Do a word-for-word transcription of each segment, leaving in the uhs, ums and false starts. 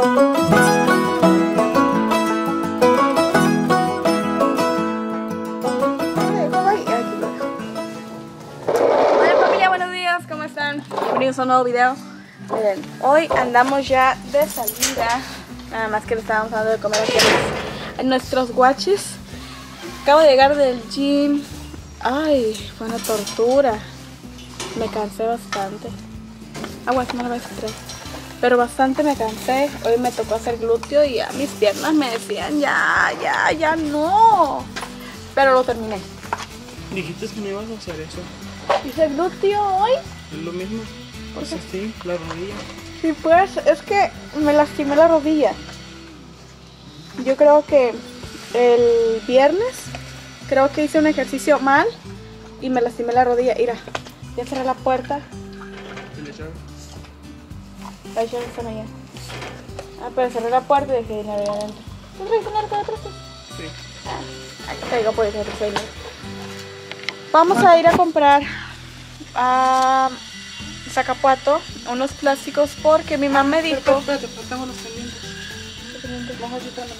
familia, buenos días, ¿cómo están? Bienvenidos a un nuevo video. Miren, hoy andamos ya de salida. Nada más que le estábamos dando de comer aquí a nuestros guaches. Acabo de llegar del gym. Ay, fue una tortura. Me cansé bastante. Aguas, no lo vais a traer. Pero bastante me cansé. Hoy me tocó hacer glúteo y a mis piernas me decían ya, ya, ya no. Pero lo terminé. Dijiste que no ibas a hacer eso. ¿Hice glúteo hoy? Es lo mismo. ¿Por qué? Sí, la rodilla. Sí, pues es que me lastimé la rodilla. Yo creo que el viernes creo que hice un ejercicio mal y me lastimé la rodilla. Mira, ya cerré la puerta. ¿Y le echaron? Las llaves están allá. Ah, pero cerré la puerta y dejé dinero ahí adentro. ¿Tú traes un arco de prestos? Sí. Ah, aquí traigo por eso, traigo. Vamos a ir a comprar a Zacapuato unos plásticos porque mi mamá me dijo... Espérate, espérate, espérate, tengo los pendientes. ¿Qué pendiente? Vamos a quitarlo.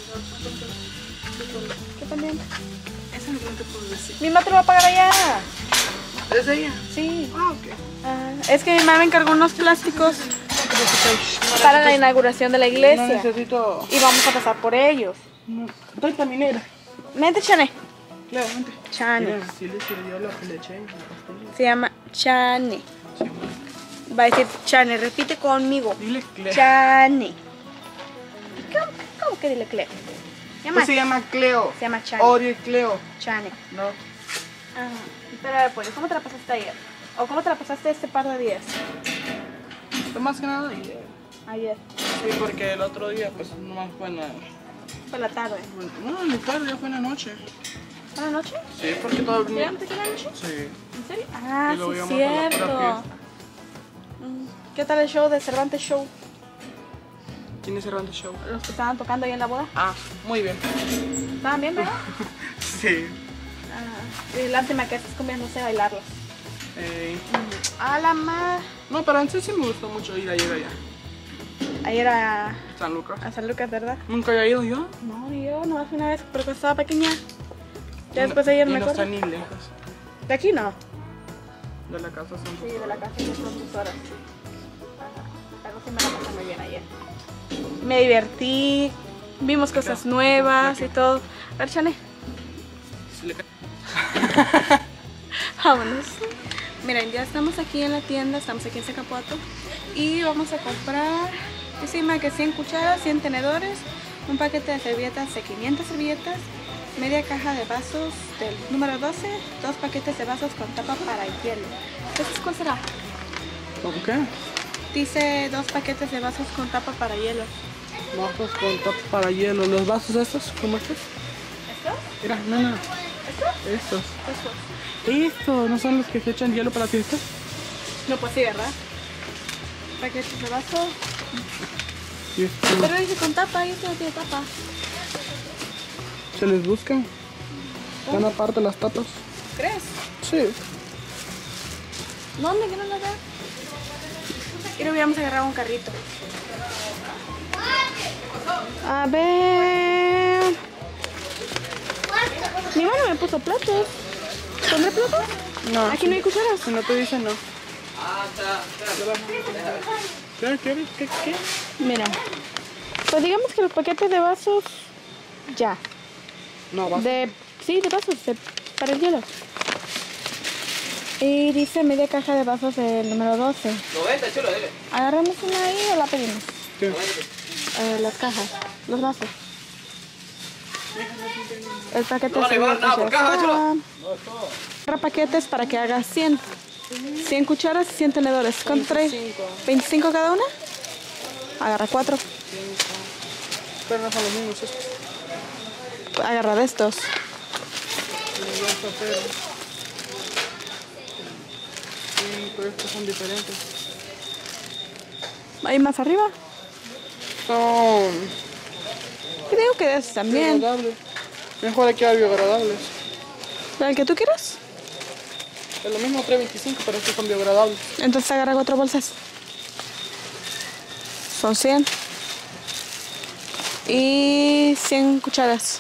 ¿Qué pendiente? Ese no te puedo decir. Mi mamá te lo va a pagar allá. ¿Es de ella? Sí. Ah, ok. Ah, es que mi mamá me encargó unos plásticos para la inauguración de la No iglesia. necesito... Y vamos a pasar por ellos. No. Estoy caminera. Vente, Chane. Claro, vente. Chane. Mira, sí le sirvió lo que le eché en la pastilla. Se llama Chane. Sí. Va a decir Chane, repite conmigo. Dile Cleo. Chane. ¿Cómo, cómo que dile Cleo? Se llama, Pues se llama Cleo. se llama Chane. Ori Cleo. Chane. No. Ah, pero a ver, pues, ¿cómo te la pasaste ayer? ¿O cómo te la pasaste este par de días? Fue más que nada ayer. Ayer. Sí, porque el otro día, pues, nomás fue en la... Por la tarde. No, en la tarde, ya fue en la noche. ¿Por la noche? Sí, porque todo... ¿Te llegamos aquí en la noche? Sí. ¿En serio? Ah, Y luego sí, íbamos a la pura cierto. fiesta. Mm, ¿Qué tal el show de Cervantes Show? ¿Quién es Cervantes Show? Los que estaban tocando ahí en la boda. Ah, muy bien. ¿Estaban bien, verdad? Sí. Ah, y lástima que estas cumbias no sé bailarlas. Eh, A la madre. no, pero en sí sí me gustó mucho ir ayer allá. Ayer a, San Lucas. a San Lucas, ¿verdad? ¿Nunca había ido yo? No, ni yo, nomás fui una vez, pero cuando estaba pequeña. Ya después de ayer y me no acuerdo. está ni lejos De aquí no. de la casa San Sí, de la casa que son dos horas. Ajá. Pero sí me la pasé muy bien ayer. Me divertí, vimos cosas nuevas y todo. A ver, Chane, Sí, le ca- vámonos. Miren, ya estamos aquí en la tienda, estamos aquí en Zacapuato y vamos a comprar, encima que cien cucharas, cien tenedores, un paquete de servilletas de quinientas servilletas, media caja de vasos del número doce, dos paquetes de vasos con tapa para hielo. ¿Entonces cuál será? ¿Con qué? Dice dos paquetes de vasos con tapa para hielo. Vasos con tapa para hielo. ¿Los vasos estos? ¿Cómo estos? ¿Estos? Mira, no, no. ¿Estos? Estos. Estos. ¿Estos no son los que se echan hielo para la fiesta? No, pues sí, ¿verdad? Paquetes de vaso. Y estos Pero dice con tapa, y esto no tiene tapa. se les buscan. Están aparte las tapas. ¿Crees? Sí. ¿Dónde? Que no las veo. Y lo hubiéramos agarrado un carrito. A ver. Mi mano me puso platos. ¿Pondré platos? No. Aquí no hay cucharas. Si no te dicen no. ¿Qué quieres? ¿Qué qué? Mira. Pues digamos que los paquetes de vasos. Ya. No, vasos. De. Sí, de vasos. de- para el hielo. Y dice media caja de vasos del número doce. noventa, chulo, dile. ¿Agarramos una ahí o la pedimos? ¿Qué? Eh, las cajas, los vasos. El paquete No, de no, no, servilletas por ya caja, está. chulo. Agarra paquetes para que haga cien. cien cucharas y cien tenedores. ¿Cuánto trae? veinticinco. ¿veinticinco cada una? Agarra cuatro. Pero no son los mismos estos. Agarra de estos. Los dos soperos. Sí, pero estos son diferentes. ¿Hay más arriba? Son Creo que de esos también. biodegradables. Mejor hay que dar biodegradables. ¿El que tú quieras? Es lo mismo tres veinticinco, pero estos son biodegradables. Entonces agarra cuatro bolsas. Son cien. y cien cucharas.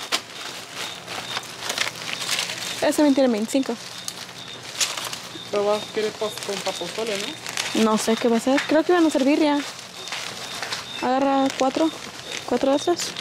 Ese también tiene veinticinco. Pero vas a querer con papozole, ¿no? No sé qué va a ser. Creo que van a ser birria. Agarra cuatro. Cuatro de esas.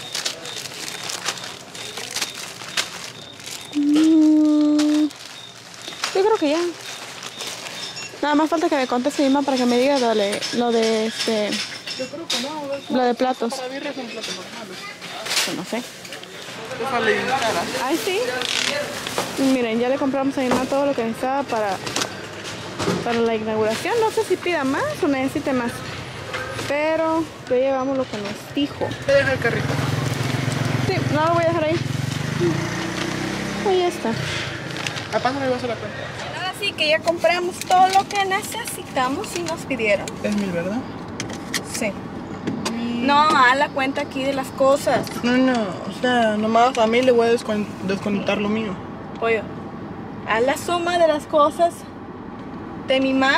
Mm, yo creo que ya. Nada más falta que me conteste mi mamá para que me diga lo de, lo de este... Yo creo que no. Lo de platos. Para birria son platos normales. Yo no sé. Eso sale bien cara. Ay, sí. Miren, ya le compramos a mi mamá todo lo que necesitaba para, para la inauguración. No sé si pida más o necesite más. Pero ya llevamos lo que nos dijo. Te deja el carrito. Sí, no lo voy a dejar ahí. Ahí está. A paso me vas a la cuenta. Ahora sí que ya compramos todo lo que necesitamos y nos pidieron. Es mil, ¿verdad? Sí. No, a la cuenta aquí de las cosas. No, no. O sea, nomás a mí le voy a descon desconectar lo mío. Pollo, a la suma de las cosas de mi mamá.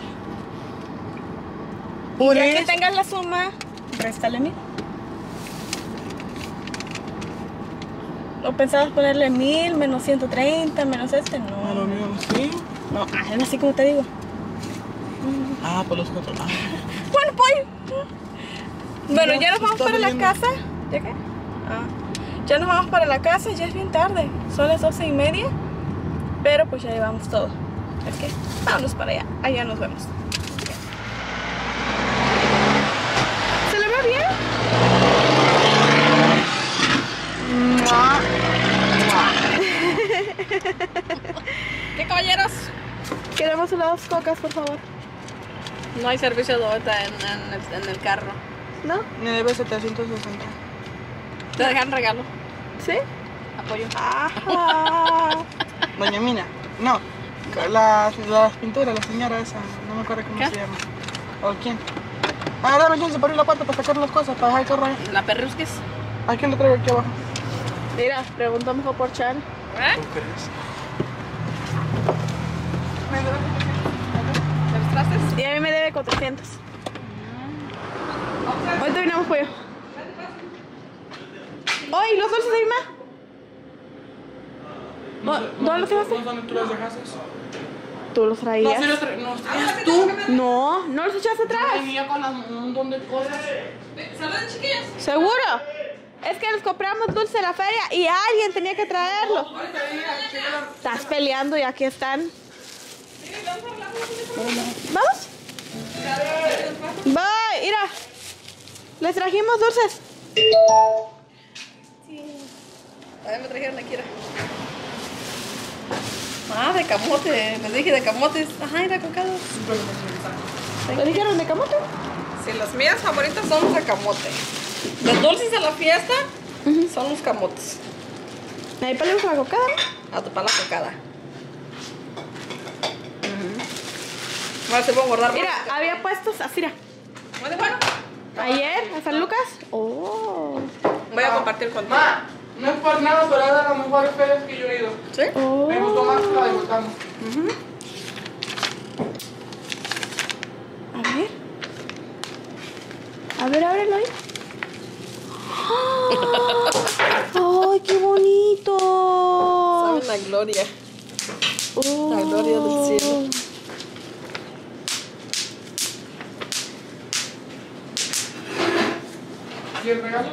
Por Ya eso. que tengas la suma, réstale mil. ¿O pensabas ponerle mil, menos ciento treinta, menos este? A lo No. mío, sí. No, hazlo así como te digo. Ah, por los cuatro. Ah. Bueno, pollo. Bueno, No, ya nos se vamos está para la bebiendo. casa. ¿Ya qué? Ah. Ya nos vamos para la casa, ya es bien tarde. Son las doce y media. Pero pues ya llevamos todo. Es que vámonos para allá. Allá nos vemos. ¿Se le ve bien? ¿Qué caballeros? Queremos unas cocas, por favor. No hay servicio de ahorita en, en, el, en el carro. ¿No? Me debe setecientos sesenta. Te dejan regalo. ¿Sí? Apoyo. Ajá. Doña Mina. No. Las, las pinturas, la señora esa. No me acuerdo cómo ¿Qué? se llama. ¿O quién? Ah, dame chance para ir a la puerta para sacar las cosas, para dejar el carro ahí. La perrusquis. ¿A quién le traigo aquí abajo? Mira, preguntó mejor por Chan. ¿Eh? ¿Tú crees? ¿Te los trastes? Y a mí me debe cuatrocientos. Hoy terminamos pollo. ¡Ay, los dulces de mi mamá! ¿Dónde los dejaste? ¿Dónde tú las dejaste? ¿Tú los No, traías? sí los traías. No, los traías tú. No, no los echaste atrás. Venía con las- un montón de cosas. ¿Saludan, chiquillos? ¿Seguro? Es que nos compramos dulce en la feria y alguien tenía que traerlo. Estás peleando y aquí están. ¿Vamos? Bye, mira. Les trajimos dulces. A ver, me trajeron aquí, era. Ah, de camote. Les dije de camotes. Ajá, era cocados. ¿Le dijeron de camote? Sí, las mías favoritas son los de camote. Los dulces de la fiesta son los camotes. Ahí pelemos la cocada. A tu pala cocada. Ahora se puedo guardar más. Mira, había puestos así, mira. Bueno, bueno. Ayer, a San Lucas. Oh. Voy a compartir contigo. Ma, no es por nada, pero es de las mejores ferias que yo he ido. ¿Sí? Oh. Me gustó más que la de Volcano. A ver. A ver, ábrelo ahí. ¡Ay, qué bonito! Saben la gloria. Oh. La gloria del cielo. ¿Y el regalo?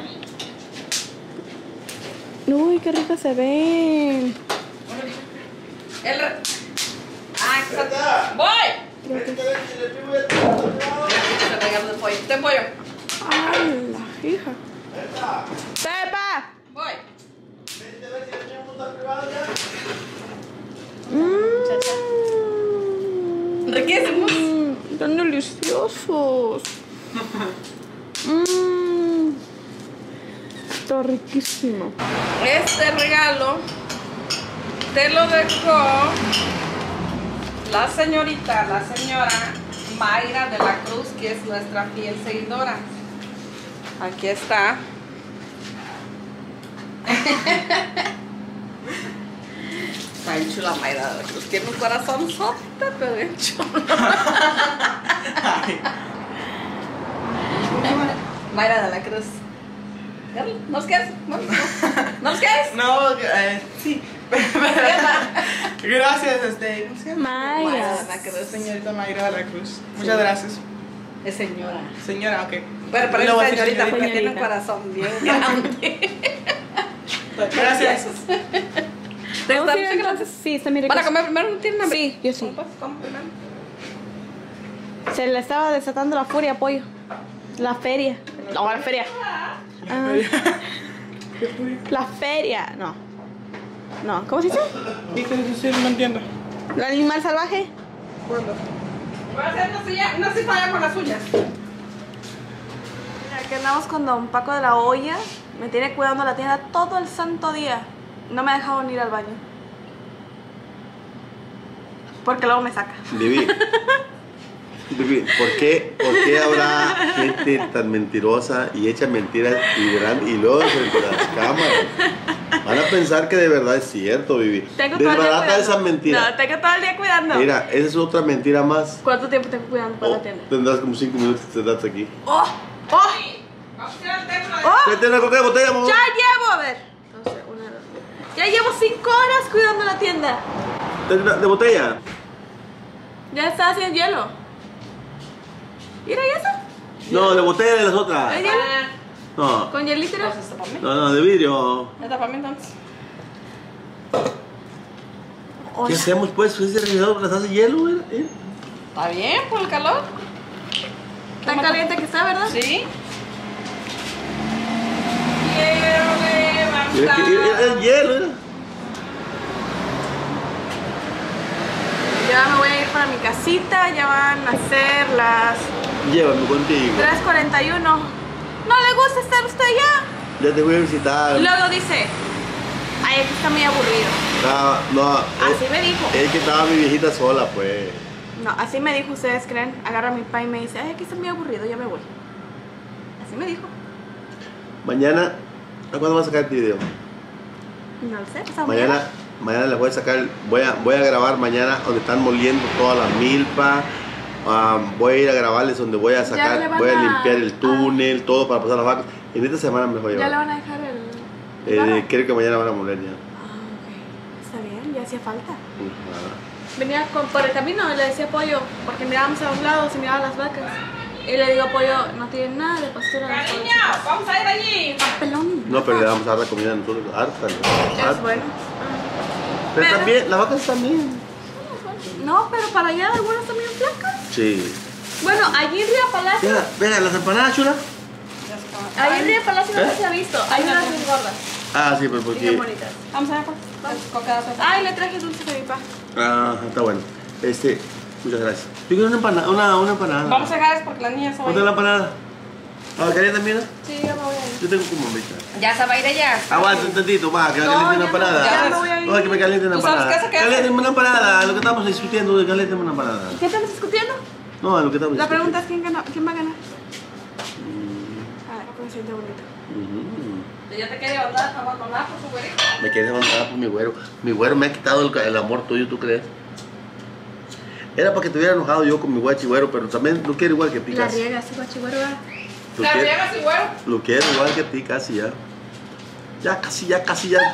Uy, qué ricos se ven. El re... Ah, exacto. ¡Voy! Se regalo de pollo. Ten pollo. Ay, la hija. ¡Pepa! Voy. Mmm. Riquísimos. Mm, están deliciosos. Mmm. Está riquísimo. Este regalo te lo dejó la señorita, la señora Mayra de la Cruz, que es nuestra fiel seguidora. Aquí está. Está bien chula Mayra de la Cruz. Tiene un corazón sote, pero bien chulo. Mayra de la Cruz. ¿No los quieres? ¿No, no, ¿no los quieres? No, eh, sí. Gracias, este. ¿Cómo se llama? Mayra. La señorita Mayra de la Cruz. Muchas gracias. Es señora. Señora, ok. Bueno, pero No, es sí, señorita porque señorita. tiene un corazón bien grande. Gracias. ¿Te ¿Vamos a está ir entonces? Sí, está mi rico. ¿Van a comer primero? ¿No tienen hambre? Sí, yo sí. Pues, come primero. Se le estaba desatando la furia, pollo. La feria. No, la feria. Ah, la feria. No. No, ¿cómo se dice? ¿Qué quieres decir? No entiendo. ¿El animal salvaje? ¿Cuándo? Voy a hacer una silla, una cita ya con las uñas. Mira, aquí andamos con don Paco de la Olla. Me tiene cuidando la tienda todo el santo día. No me ha dejado ni ir al baño. Porque luego me saca. Vivi, Vivi, ¿por qué, ¿por qué habrá gente tan mentirosa y echa mentiras y, gran, y luego frente a las cámaras? Van a pensar que de verdad es cierto, Vivi. Tengo todo el día Desbarata cuidando. esa mentira. No, tengo todo el día cuidando. Mira, esa es otra mentira más. ¿Cuánto tiempo tengo cuidando para Oh, la tienda? tendrás como cinco minutos que te das aquí. ¡Oh! ¡Oh! Vamos a ir al templo de... ¡Oh! Vete a la coca de botella, amor. ¡Ya llevo! A ver. Entonces, una, dos, tres. Ya llevo cinco horas cuidando la tienda. De, de botella. Ya está haciendo hielo. Mira, ¿y eso? No, de botella de las otras. ¿Es hielo? No, ¿Con hielito? Entonces, ¿está para mí? no, no, de vidrio. ¿Está para mí entonces? ¿Qué Hola. hacemos pues? ¿Ese refrigerador las hace hielo, eh? ¿Está bien por el calor? Tan caliente que está, ¿verdad? Sí. Quiero Mira, que- levantar. es hielo, mira. Ya me voy a ir para mi casita. Ya van a ser las Llévame contigo. tres cuarenta y uno. ¿No le gusta estar usted allá? Ya te voy a visitar. Y luego dice, ay, aquí está muy aburrido. No, no. Así es, me dijo. es que estaba mi viejita sola, pues. No, así me dijo, ¿ustedes creen? Agarra a mi pa y me dice, ay, aquí está muy aburrido, ya me voy. Así me dijo. Mañana, ¿a cuándo vas a sacar el video? No lo sé, pues Mañana, mañana les voy a sacar, voy a, voy a grabar mañana donde están moliendo toda la milpa. Um, voy a ir a grabarles donde voy a Ya le sacar, van voy a a- limpiar el túnel, todo para pasar las vacas. En esta semana me voy a Ya le llevar. van a dejar el... el Eh, barro. creo que mañana van a moler ya. Ah, ok. Está bien, ya hacía falta. Ajá. Venía con, por el camino y le decía Pollo, porque mirábamos a los lados y miraba las vacas. Y le digo, Pollo, no tienen nada de pastura. las Cariño, vacas". vamos a ir allí. Pelón. No, pero le vamos a dar la comida a nosotros, harta. Es harta. bueno. Pero Pero- también, las vacas también. No, pero para allá algunas también flacas. Sí. Bueno, allí en Río Palacio, Venga, venga, las empanadas, chula. allí en Río Palacio no ¿Eh? se ha visto. Hay unas muy gordas Ah, sí, pero y porque. bien bonitas. Vamos a ver, pues. Coca de Ay, le traje dulces a mi papá. Ah, está bueno. Este, muchas gracias. Yo quiero una empanada, una, una empanada. Vamos a dejar es porque las niñas se van ¿Dónde a la ir. empanada? A ver, calienta, mira. Sí, ya me voy a ir. Yo tengo como ahorita. Ya se va a ir ella. Aguanta un tantito, va, que me No, calienten una ya no, empanada. ya me voy a ir. No, que me calienten una ¿Tú sabes empanada. qué hace? ¿Qué hace? Calienten una empanada, lo que estamos discutiendo, que calienten una empanada. ¿Qué estamos discutiendo? No, lo que estamos La discutiendo. pregunta es quién, gana, quién va a ganar. Mm, Ay, me siente bonito. ujú. Yo te quería mandar a abandonar por su güerito. Me quieres levantar por mi güero. Mi güero me ha quitado el, el amor tuyo, ¿tú crees? Era para que te hubiera enojado yo con mi guachi güero, pero también lo quiero igual que ti La casi. riega, ese guachigüero. ¿verdad? Lo La quiero, riegas y güero. lo quiero igual que ti casi ya. Ya, casi, ya, casi ya.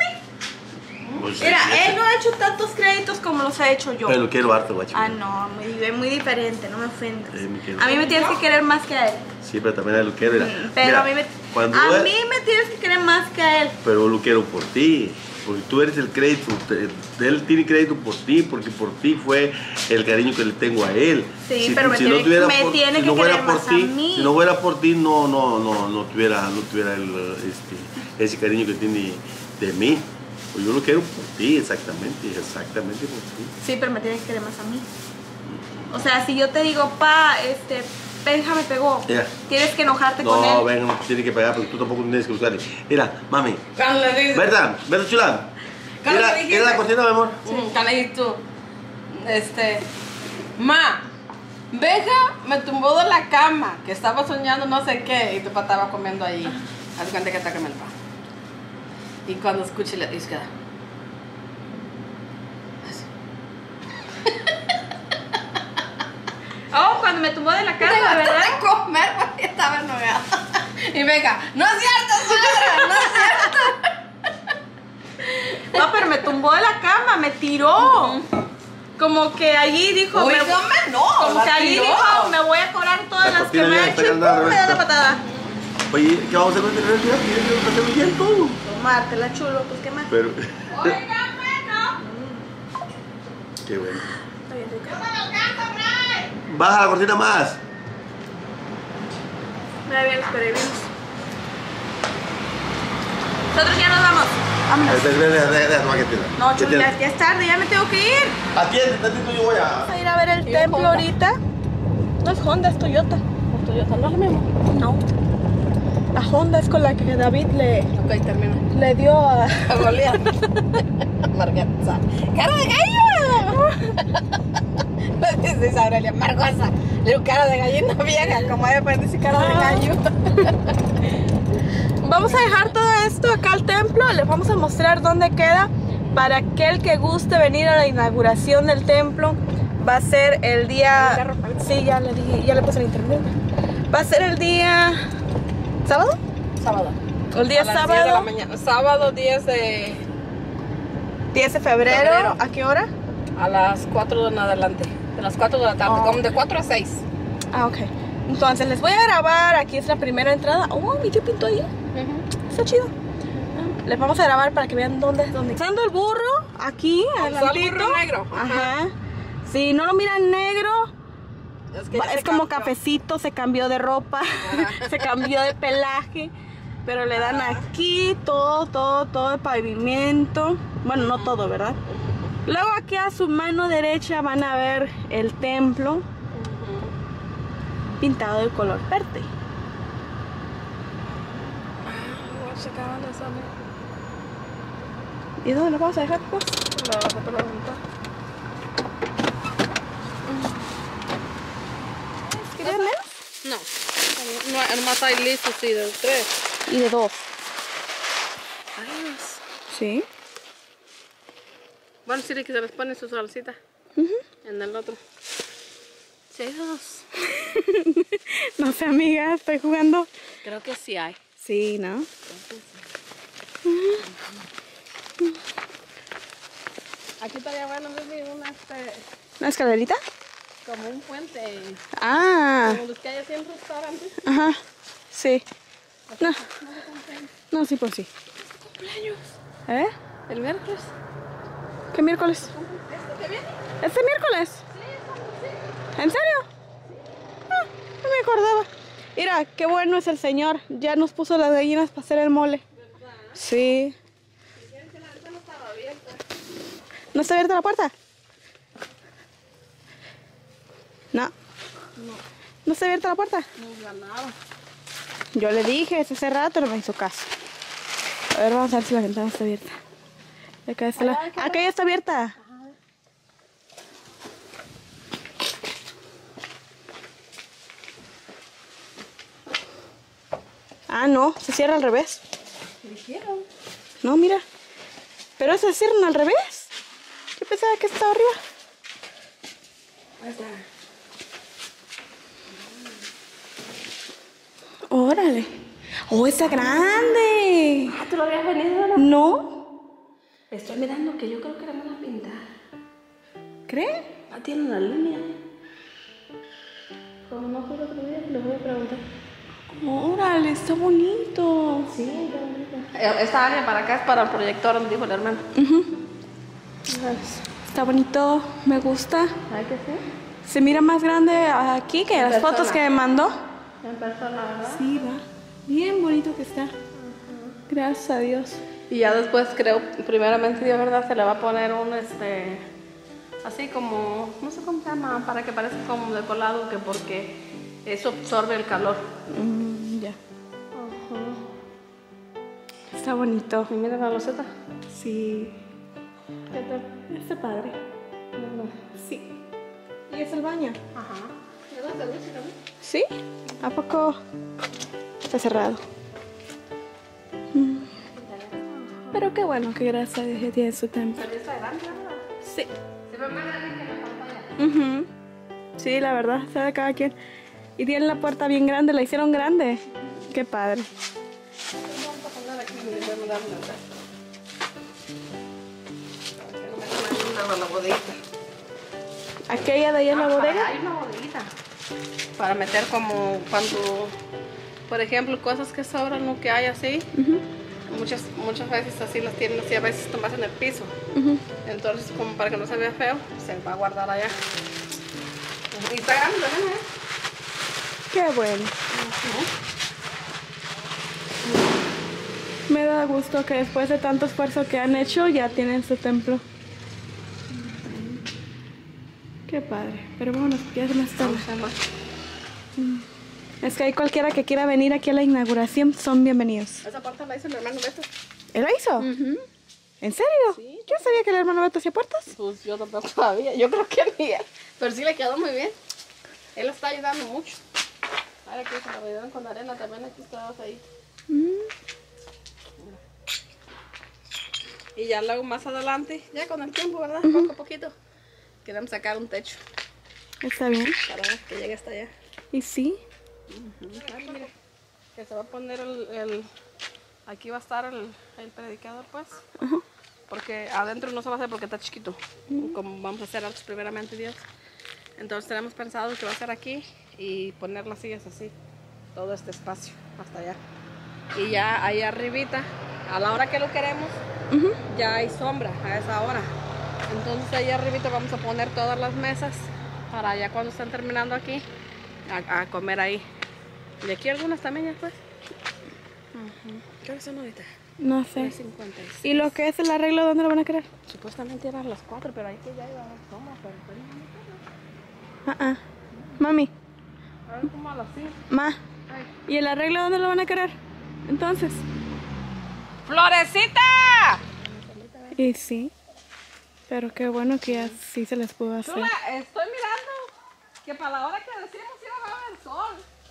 Pues, Mira, sí, él no ha hecho tantos créditos como los he hecho yo. Pero lo quiero harto, guachi. Ah, no, muy, muy diferente, no me ofendas. Sí, me quiero. A mí me tienes que querer más que a él. Sí, pero también a él lo quiero. Mira, Mm, Pero mira, a mí me, cuando a él- mí me tienes que querer más que a él. Pero lo quiero por ti. Porque tú eres el crédito. te- Él tiene crédito por ti, porque por ti fue el cariño que le tengo a él. Sí, pero me tiene- tuviera me por- tiene si que no fuera querer por más a ti, mí. Si no fuera por ti, no, no, no, no tuviera, no tuviera el, este, ese cariño que tiene de mí. Pues yo lo quiero por ti, exactamente, exactamente por ti. Sí, pero me tienes que querer más a mí. O sea, si yo te digo, pa, este, Benja me pegó, Ya. tienes que enojarte con No, él. ven, no te tiene que pegar porque tú tampoco tienes que buscarle. Mira, mami, Cuando le dices. ¿verdad? ¿Verdad, chula? Cuando Mira, le dijiste- mira la cortina, mi amor. Mm, Cuando le dijiste tú. Este. Ma. Benja me tumbó de la cama, que estaba soñando no sé qué, y tu papá estaba comiendo ahí. Haz cuenta que está comiendo el pan. Y cuando escuché le dice, Oh, cuando me tumbó de la cama, ¿verdad? ¿verdad? De comer porque estaba enojada. Y venga, no es cierto, suegra, no es cierto. No, pero me tumbó de la cama, me tiró. Como que allí dijo, Uy, me, no, me- no, como la que allí tiró. dijo, me voy a cobrar todas las que Mira, me mira, ha está hecho y andando pum, me da la recto. patada. Oye, ¿qué vamos a hacer con el dinero? Ya tienes que hacer bien todo. Tomártela, chulo, pues qué más. Pero. Oiga, bueno. Qué bueno. Está bien rica. No me lo alcanza, Bray. Baja la cortina más. Mira bien los peregrinos. Nosotros ya nos vamos. Vámonos. Deja, deja, deja, deja, que tiene. No, ¿Qué chulo, tiene? ya, ya es tarde, ya me tengo que ir. Atiende, tantito, yo voy a. Vamos a ir a ver el ¿Y templo Honda? ahorita. No es Honda, es Toyota. Toyota no es lo mismo. No. La Honda es con la que David le, Ok, termina. le dio a... A Goliat. Margarza. ¡Cara de gallo! No dices Aurelia, Margosa. Le digo cara de gallina vieja, como ella puede decir cara de gallo. Vamos a dejar todo esto acá al templo. Les vamos a mostrar dónde queda. Para aquel que guste venir a la inauguración del templo, va a ser el día... Sí, ya le dije, ya le puse el internet. Va a ser el día... ¿Sábado? Sábado. El día A las diez sábado, de la mañana. Sábado diez de... diez de febrero. Febrero. ¿A qué hora? A las cuatro en adelante. De las cuatro de la tarde. Oh. Como de cuatro a seis. Ah, ok. Entonces les voy a grabar. Aquí es la primera entrada. Oh, mi tío pintó ahí. Está chido. Les vamos a grabar para que vean dónde es donde. Usando el burro aquí, Usó el burro adelantito. negro. Ajá. Si no lo miran negro, Es, que es ya se como cambió. cafecito, se cambió de ropa, se cambió de pelaje. Pero le dan aquí todo, todo, todo el pavimento. Bueno, no todo, ¿verdad? Luego aquí a su mano derecha van a ver el templo pintado de color verde. Se acaban de salir. ¿Y dónde lo vamos a dejar, pues? La vas a preguntar. ¿Querían menos? No. No, además hay listos, sí, del tres. Y de dos. Ay, Dios. Sí. Bueno, sí, que se les pone su salsita. En el otro. Sí, hay dos. No sé, amiga, estoy jugando. Creo que sí hay. Sí, ¿no? Aquí estaría bueno vivir una, este, ¿Una escalerita? como un puente. Ah, Como los que hay así en restaurantes. ajá. Sí. No. No, sí, pues sí. Cumpleaños. ¿Eh? ¿El miércoles? ¿Qué miércoles? ¿Este que viene? ¿Este miércoles? ¿En serio? Ah, no me acordaba. Mira, qué bueno es el Señor. Ya nos puso las gallinas para hacer el mole. Sí. ¿No está abierta la puerta? No. ¿No está abierta la puerta? No ganaba. Yo le dije hace hace rato, no me hizo caso. A ver, vamos a ver si la ventana está abierta. De acá está la... Acá ya está abierta. Ah, no, se cierra al revés. ¿Qué dijeron? No, mira. Pero se cierran al revés. Yo pensaba que estaba arriba. Ahí está. Órale. Oh, está grande. Ah, ¿tú lo habías venido? No? ¿No? Estoy mirando que yo creo que era una pintar. ¿Cree? Ah, tiene una línea. Como no fue el otro día, le voy a preguntar. Órale, está bonito. Sí, está bonito. Esta área para acá es para el proyector, me dijo el hermano. Está bonito, me gusta. ¿Hay que sí? Se mira más grande aquí que las persona. fotos que me mandó. En persona, ¿verdad? Sí, va. Bien bonito que está. Gracias a Dios. Y ya después creo, primeramente Dios, ¿verdad? Se le va a poner un, este, así como, no sé cómo se llama, para que parezca como decolado, que porque eso absorbe el calor. Mm, ya. Está bonito. Y mira la loseta. Sí. ¿Qué tal? Está padre. Sí. ¿Y es el baño? Ajá. ¿Verdad? ¿Te gusta también? ¿Sí? ¿A poco está cerrado? Mm. Pero qué bueno que gracias a Dios ya tiene su templo. Pero está grande, ¿verdad? Sí. Se ve más grande que la pantalla. Ujú. Sí, la verdad, sabe cada quien. Y tiene la puerta bien grande, la hicieron grande. Qué padre. Vamos a poner aquí, mire, voy a mandar una vez. Para que no me tomen nada la bodeguita. ¿Aquella de allá en la Ah, bodega? Hay una bodeguita. Para meter como cuando, por ejemplo, cosas que sobran o que hay así. Ujú, Muchas, muchas veces así las tienen así, a veces tomas en el piso. ujú. Entonces, como para que no se vea feo, se va a guardar allá. Y está grande también, ¿eh? Qué bueno. Me da gusto que después de tanto esfuerzo que han hecho, ya tienen su templo. Qué padre. Pero vámonos, ya se me está. Es que hay cualquiera que quiera venir aquí a la inauguración, son bienvenidos. Esa puerta la hizo mi hermano Beto. ¿Él la hizo? ¿En serio? Sí. Yo sabía que el hermano Beto hacía puertas. Pues yo tampoco todavía, yo creo que mía. Pero sí le quedó muy bien. Él está ayudando mucho. Ahora que se lo ayudaron con arena también, aquí está ahí. Mm. Y ya luego más adelante, ya con el tiempo, ¿verdad? Poco a poquito, queremos sacar un techo Está bien. para que llegue hasta allá. ¿Y sí? Ah, mira, que se va a poner el, el- aquí va a estar el, el predicador, pues. Ajá. Porque adentro no se va a hacer porque está chiquito, como vamos a hacer algo primeramente Dios. Entonces tenemos pensado que va a ser aquí y poner las sillas así, todo este espacio hasta allá. Y ya ahí arribita, a la hora que lo queremos, Ujú. ya hay sombra a esa hora. Entonces ahí arribita vamos a poner todas las mesas para ya cuando estén terminando aquí, a, a comer ahí. Y aquí algunas también ya pues. Ujú. ¿Qué hora son ahorita? No sé. tres cincuenta y seis. ¿Y lo que es el arreglo, dónde lo van a querer? Supuestamente eran las cuatro, pero ahí que ya iba a haber sombra, pero pues no. Ah, ah. Mami, A ver cómo a las cinco. ma. Ay. ¿Y el arreglo dónde lo van a querer? Entonces. ¡Florecita! Y sí. Pero qué bueno que ya sí se les pudo hacer. Chula, estoy mirando que para la hora que decimos iba a haber sol.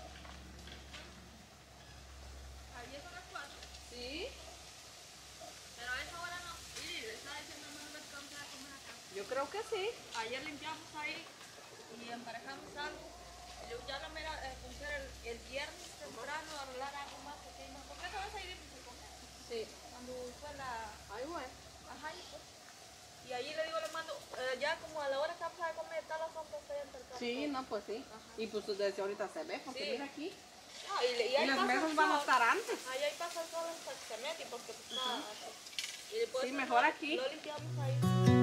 Ahí son las cuatro. Sí. Pero a esa hora no. Sí, le estaba diciendo no me vamos a comer acá. Yo creo que sí. Ayer limpiamos ahí y emparejamos algo. Y luego ya la mera eh, puse el, el viernes temprano a arreglar algo más pequeño. ¿Por qué no vas a ir a comer? Sí. Cuando fue la. Ahí voy. Ajá, y pues. Y allí le digo, le mando, eh, ya como a la hora que vamos a comer, está la sombra está en el Sí, no, pues sí. Y pues desde ahorita se ve, porque Sí. mira aquí. No, y, le- y Y ahí las pasa mesas el van a sol. estar antes. Ahí, ahí pasa el sol hasta que se mete, porque pues, está así. Y después Sí, pues, mejor lo- aquí. Lo limpiamos ahí.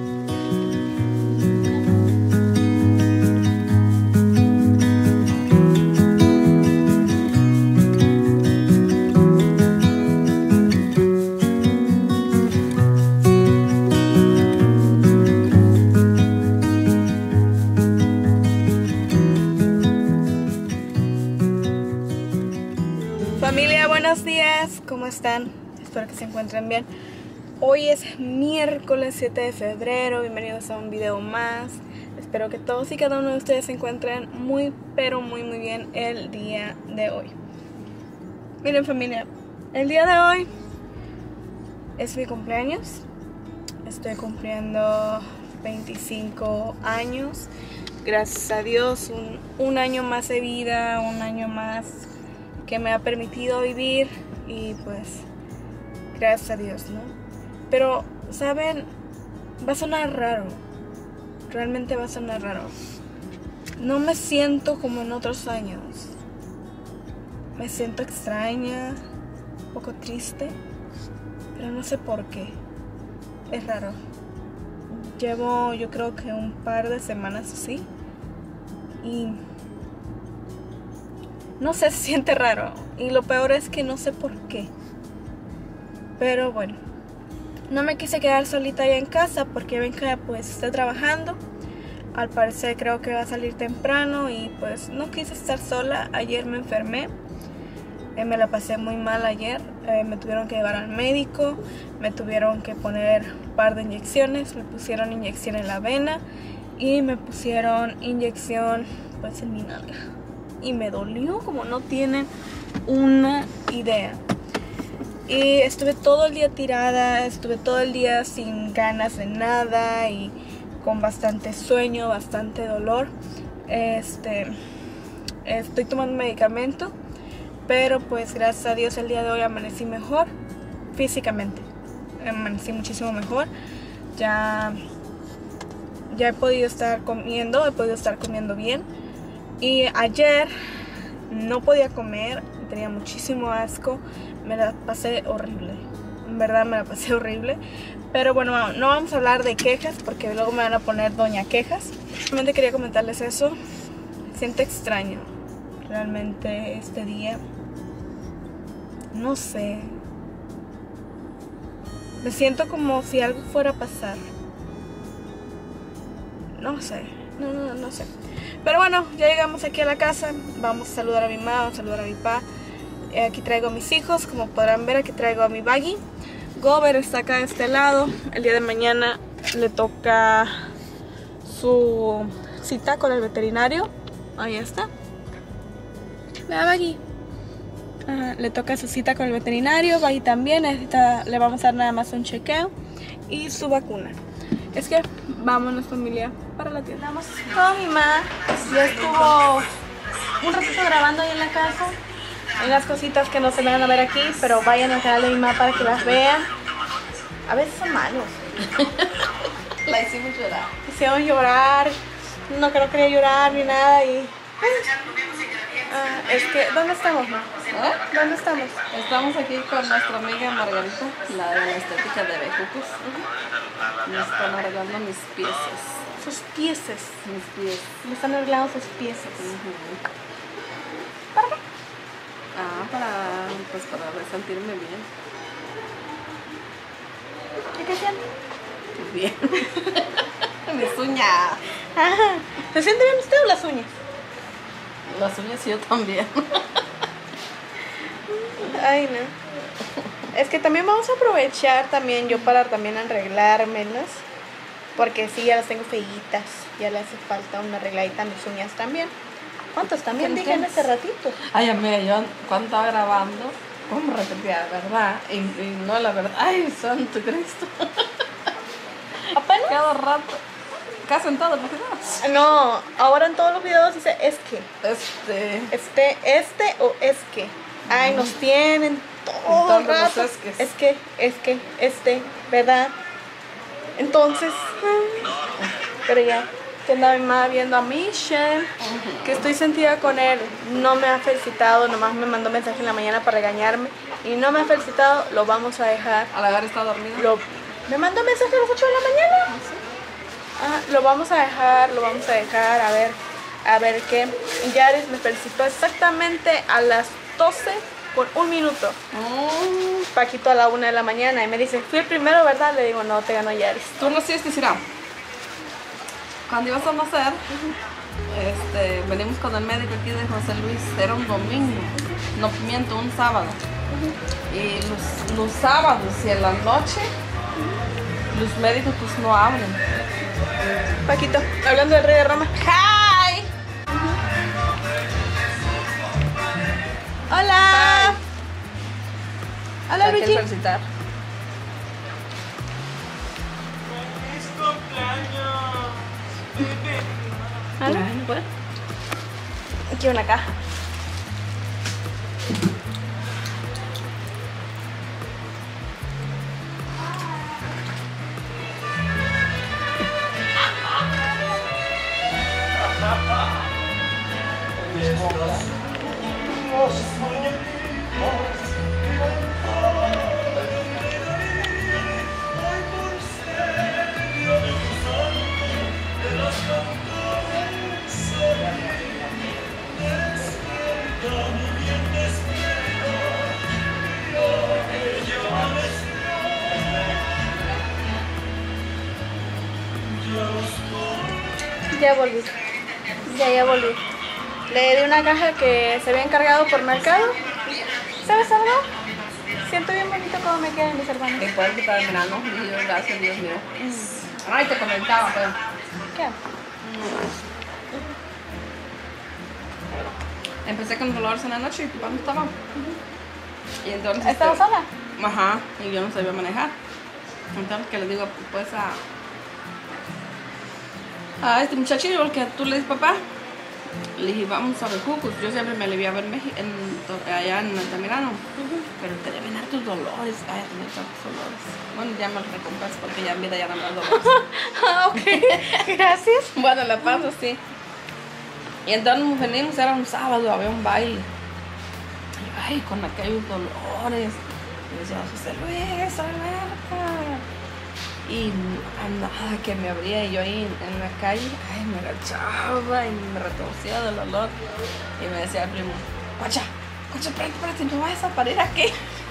Familia, buenos días. ¿Cómo están? Espero que se encuentren bien. Hoy es miércoles siete de febrero. Bienvenidos a un video más. Espero que todos y cada uno de ustedes se encuentren muy, pero muy, muy bien el día de hoy. Miren, familia, el día de hoy es mi cumpleaños. Estoy cumpliendo veinticinco años. Gracias a Dios, un, un año más de vida, un año más que me ha permitido vivir y pues gracias a Dios, ¿no? Pero, ¿saben? Va a sonar raro, realmente va a sonar raro. No me siento como en otros años, me siento extraña, un poco triste, pero no sé por qué, es raro. Llevo yo creo que un par de semanas así y no sé, se siente raro. Y lo peor es que no sé por qué. Pero bueno, no me quise quedar solita allá en casa porque Benja pues está trabajando. Al parecer creo que va a salir temprano y pues no quise estar sola. Ayer me enfermé. Eh, me la pasé muy mal ayer. Eh, me tuvieron que llevar al médico. Me tuvieron que poner un par de inyecciones. Me pusieron inyección en la vena. Y me pusieron inyección pues en mi nalga. Y me dolió como no tienen una idea. Y estuve todo el día tirada, estuve todo el día sin ganas de nada y con bastante sueño, bastante dolor. Este, estoy tomando medicamento, pero pues gracias a Dios el día de hoy amanecí mejor físicamente, amanecí muchísimo mejor. Ya, ya he podido estar comiendo, he podido estar comiendo bien. Y ayer no podía comer, tenía muchísimo asco, me la pasé horrible, en verdad me la pasé horrible. Pero bueno, no vamos a hablar de quejas porque luego me van a poner doña quejas. Simplemente quería comentarles eso. Siento extraño realmente este día. No sé. Me siento como si algo fuera a pasar. No sé, no, no, no sé. Pero bueno, ya llegamos aquí a la casa. Vamos a saludar a mi mamá, vamos a saludar a mi papá. Aquí traigo a mis hijos, como podrán ver, aquí traigo a mi Baggy. Gober está acá de este lado. El día de mañana le toca su cita con el veterinario. Ahí está. Vea, Baggy. Ajá, le toca su cita con el veterinario. Baggy también necesita, le vamos a dar nada más un chequeo y su vacuna. Es que vámonos, familia, para la tienda. Vamos con mi mamá. Ya estuvo un ratito grabando ahí en la casa. Hay unas cositas que no se van a ver aquí, pero vayan al canal de mi mamá para que las vean. A veces son malos. La hicimos llorar. Hicieron llorar. No, que no quería llorar ni nada y... Ah, es que, ¿dónde estamos, ma? ¿Eh? ¿Dónde estamos? Estamos aquí con nuestra amiga Margarita, la de la estética de Bejucos. Me están arreglando mis piezas. Sus pieses. Mis pies. Me están arreglando sus pieses. Ujú. ¿Para qué? Ah, para, pues para sentirme bien. ¿Y qué siente? Bien. Mis uñas. Ajá. ¿Se siente bien usted o las uñas? Las uñas yo también. Ay, no. Es que también vamos a aprovechar también yo para también arreglármelas. Porque sí, ya las tengo feitas. Ya le hace falta una arregladita a mis uñas también. ¿Cuántos también dije en ese ratito? Ay, amiga, yo cuando estaba grabando, como repetía, ¿verdad? Y, y no la verdad. Ay, santo Cristo. ¿Apenas? Cada rato. Casi en todo, porque no. No, ahora en todos los videos dice es que. Este. Este, este o es que. Ay, nos tienen todo el Todos los rato. es que. Es que, es que, este, ¿verdad? Entonces, pero ya, que andaba mi mamá viendo a Michelle, que estoy sentida con él. No me ha felicitado, nomás me mandó mensaje en la mañana para regañarme. Y no me ha felicitado, lo vamos a dejar. Al haber estado dormido. Lo, me mandó mensaje a las ocho de la mañana. Ah, lo vamos a dejar, lo vamos a dejar, a ver, a ver qué. Yaris me felicitó exactamente a las doce por un minuto. Mm. Paquito a la una de la mañana y me dice, fui el primero, ¿verdad? Le digo, no, te ganó Yaris. Tú naciste, Sira. Cuando ibas a nacer, este, venimos con el médico aquí de José Luis. Era un domingo, no miento, un sábado. Y los, los sábados y en la noche, los médicos pues no abren. Paquito, hablando del rey de Roma. ¡Hi! ¡Hola! Hola, ¿La Luigi. quieres felicitar? ¿Hola? Aquí una caja. Ya volví. Ya, ya volví. Le di una caja que se había encargado por mercado. ¿Sabes algo? Siento bien bonito cómo me quedan mis hermanos. Que puedes quitar el verano. Y yo, gracias, Dios mío. Ay, te comentaba, pero. ¿Qué? Empecé con dolores en la noche y tu papá no estaba. Y entonces. ¿Estaba este, sola? Ajá, y yo no sabía manejar. Entonces que le digo, pues a. A este muchachillo, el que tú le dices papá, Le dije, vamos a Bejucos. Yo siempre me le iba a ver en México, en, allá en Altamirano. Pero tenía bien hartos dolores. Ay, tenía tantos dolores. Bueno, ya me recompenso porque ya en vida ya no me da dolores. Ah, ok. Gracias. Bueno, la paso sí. Y entonces nos venimos, era un sábado, había un baile. Y yo, ay, con aquellos dolores. Y decía, José Luis, Alberta. Y nada, que me abría y yo ahí en la calle, ay, me agachaba y me retorcía del olor. Y me decía el primo, guacha, guacha, espérate, espérate, no vayas a parir aquí.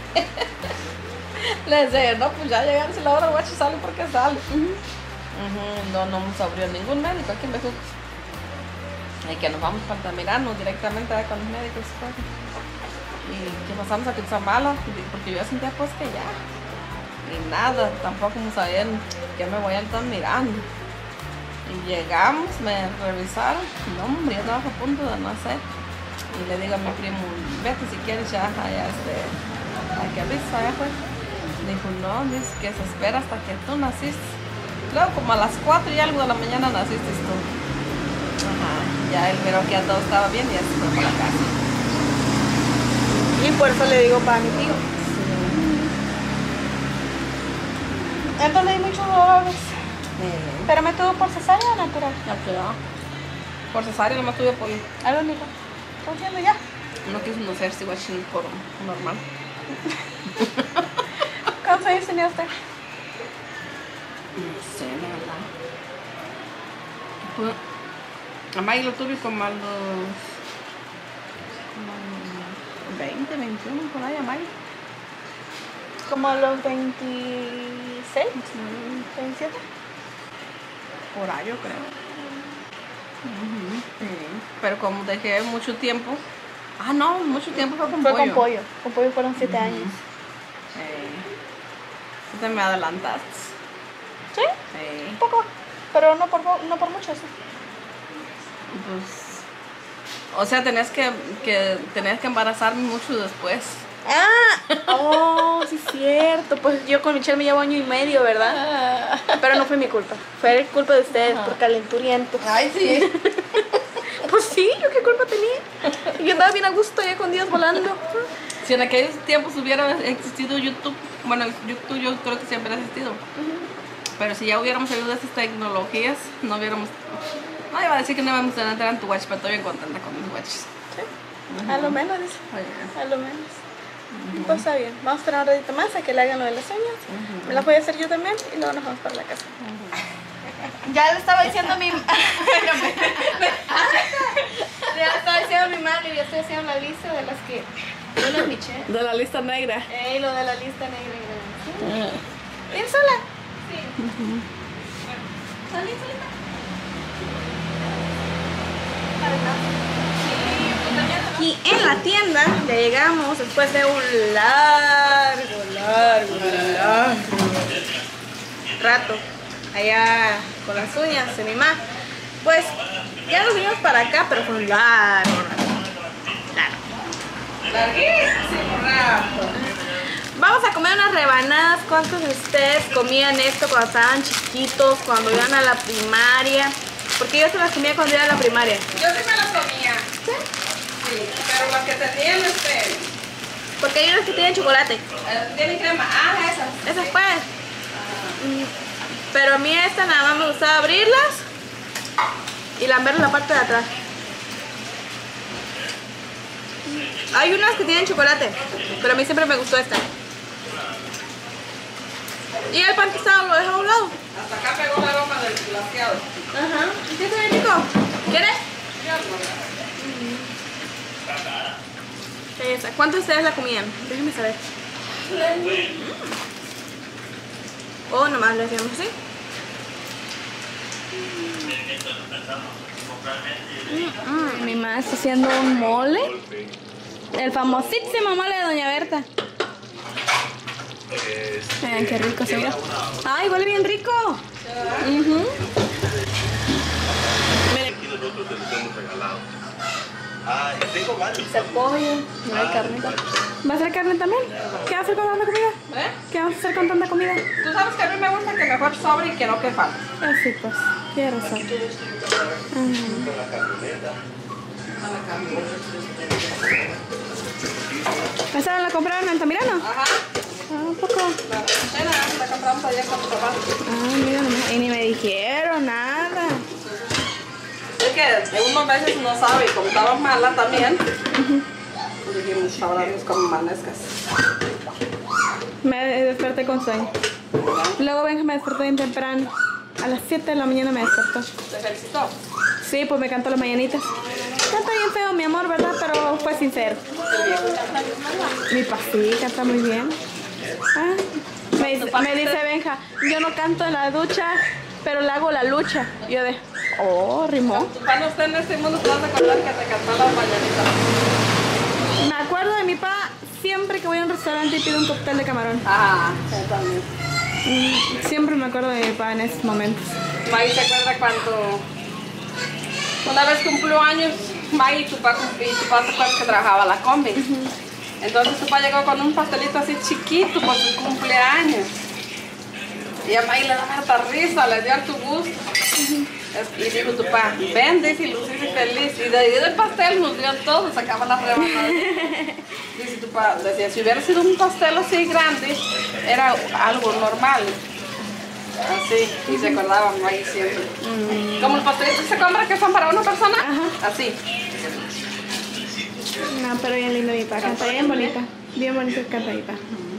Le decía, no, pues ya llegaron, si la hora, guacha, sale porque sale. Uh-huh. Uh-huh. No, no nos abrió ningún médico aquí en Bejucos. Y que nos vamos para Altamirano directamente con los médicos. Y que pasamos a Quetzamala, porque yo sentía pues que ya. Y nada, tampoco me sabían que me voy a estar mirando. Y llegamos, me revisaron. No, hombre, yo estaba a punto de nacer. Y le digo a mi primo, vete si quieres ya allá, este, a que avisa, ya fue. Dijo, no, dice que se espera hasta que tú naciste. Luego como a las cuatro y algo de la mañana naciste tú. Ajá, ya él miró que ya todo estaba bien y ya se fue para la casa. Y por eso le digo para mi tío. Entonces le di muchos dolores. Sí. Pero me tuvo por cesárea o natural. Natural. Por cesárea nomás tuve por... Algo único. ¿Estás viendo ya? No quiso no ser si guachín por normal. ¿Cuántos años tenía usted? No sé, la verdad. Pues, a May lo tuve como a los... como a los veinte, veintiuno, por ahí a May. Como a los veintiséis, veintisiete. Por ahí yo creo. Uh-huh. Sí. Pero como dejé mucho tiempo... Ah, no, mucho tiempo fue con Fue pollo. con pollo. Con pollo fueron siete Uh-huh. años. Sí. Te me adelantaste. ¿Sí? Sí. Un poco. Pero no por, no por mucho, sí. Pues... O sea, tenías que, que, tenías que embarazarme mucho después. Ah, oh, sí es cierto. Pues yo con Michelle me llevo año y medio, ¿verdad? Pero no fue mi culpa. Fue culpa de ustedes por calenturientos. Ay, sí. Pues sí, yo qué culpa tenía. Yo andaba bien a gusto allá con Dios volando. Si en aquellos tiempos hubiera existido YouTube, bueno, YouTube yo creo que siempre ha existido. Uh-huh. Pero si ya hubiéramos sabido de estas tecnologías, no hubiéramos... No iba a decir que no íbamos a entrar en tu watch, pero estoy bien contenta con mis watches. Sí. Uh-huh. A lo menos, dice. Uh-huh. A lo menos. Uh-huh. Pues está bien. Vamos a esperar un ratito más a que le hagan lo de las uñas. Uh-huh. Me las voy a hacer yo también y luego nos vamos para la casa. Uh-huh. Ya le estaba diciendo a mi... Ya le estaba diciendo a mi madre, yo estoy haciendo la lista de las que... No las Michelle. De la lista negra. Ey, lo de la lista negra. ¿Sí? Uh-huh. ¿Bien sola? Sí. Uh-huh. ¿Salí solita? Aquí en la tienda ya llegamos después de un largo, largo, largo rato allá con las uñas de mi mamá. Pues ya nos vinimos para acá, pero fue un largo rato. Largo. Larguísimo rato. Vamos a comer unas rebanadas. ¿Cuántos de ustedes comían esto cuando estaban chiquitos, cuando iban a la primaria? Porque yo se las comía cuando iba a la primaria. Yo sí me las comía. ¿Sí? Sí, pero las que tenían este... Porque hay unas que tienen chocolate. Eh, tienen crema. Ah, esas. Esas pues. Mm, pero a mí esta nada más me gustaba abrirlas y lamber la parte de atrás. Hay unas que tienen chocolate, pero a mí siempre me gustó esta. Y el pan tostado lo dejo a un lado. Hasta acá pegó el aroma del glaseado. Ajá. ¿Sí está bien rico? ¿Quieres? Esa. ¿Cuántos de ustedes la comían? Déjenme saber. O nomás lo hacíamos así. Mm, mm. Mi mamá está haciendo un mole. El famosísimo mole de Doña Berta. Vean qué rico se mira. Ay, huele bien rico. Uh-huh. Aquí nosotros te los hemos regalado. Ah, y tengo varios. Se pollo, no hay carne. ¿Va a ser carne también? ¿Qué va a hacer con tanta comida? ¿Eh? ¿Qué vamos a hacer con tanta comida? Tú sabes que a mí me gusta que mejor sobre y que no que falte. Así pues, tienes razón. Con la camioneta. ¿Esa la compraron en Altamirano? Ajá. Ah, un poco. La cena la compramos allá con tu papá. Ah, mira nomás. Y ni me dijeron nada. Es que uno a veces no sabe, y como estaba mala también, dijimos, ahora nos como manescas. Me desperté con sueño. Luego Benja me despertó bien temprano. A las siete de la mañana me despertó. ¿Te felicitó? Sí, pues me cantó las mañanitas. Canta bien feo, mi amor, ¿verdad? Pero fue sincero. Mi pa sí, canta muy bien. Ah, me, dice, me dice Benja, yo no canto en la ducha, pero le hago la lucha. Y yo de, oh, rimó. Cuando estés en este mundo te vas a acordar que te cantó las mañanitas. Me acuerdo de mi pa siempre que voy a un restaurante y pido un cóctel de camarón. Ah, sí, también. Mm, Siempre me acuerdo de mi pa en esos momentos. Maggie se acuerda cuando una vez cumplió años, Maggie y tu papá cumplí, tu papá se acuerda que trabajaba la combi. Entonces tu papá llegó con un pastelito así chiquito por su cumpleaños. Y a Maggie le daba harta risa, le dio harto gusto. Y dijo tu papá, ven, dice, y luciste feliz. Y de ahí del pastel nos dio todo, sacaba las rebanadas. Dice tu papá, decía, si hubiera sido un pastel así grande, era algo normal. Así, y se acordaban ahí siempre. Mm. Como los pastelitos se compran que son para una persona, Ajá. así. No, pero bien lindo mi pa, canta bien bonita. Bien bonito canta mi pa.